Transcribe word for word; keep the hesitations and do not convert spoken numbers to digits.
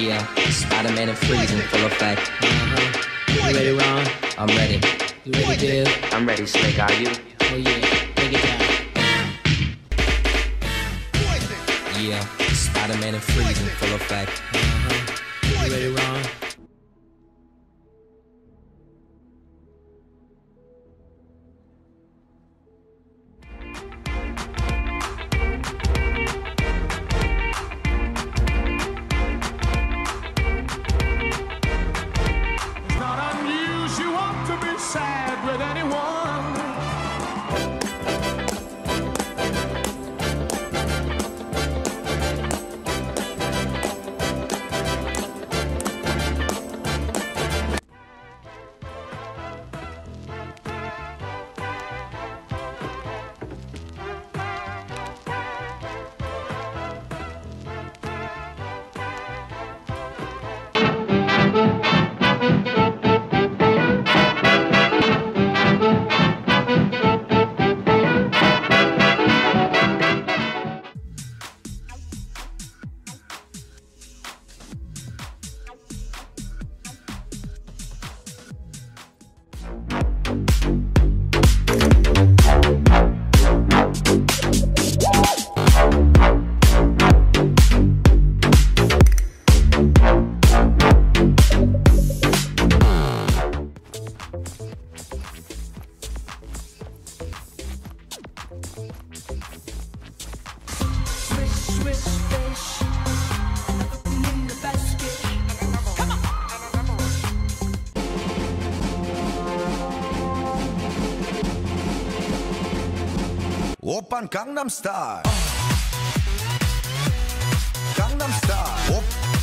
Yeah, Spider-Man and freezing full effect. Uh-huh. You ready, Ron? I'm ready. You ready, Div? I'm ready, Slick. Are you? Oh yeah, take it down. Yeah, Spider-Man and freezing full effect. Uh-huh. You ready, Ron? It's not unusual to be sad with anyone. Oppan Gangnam Style. Gangnam Style. Op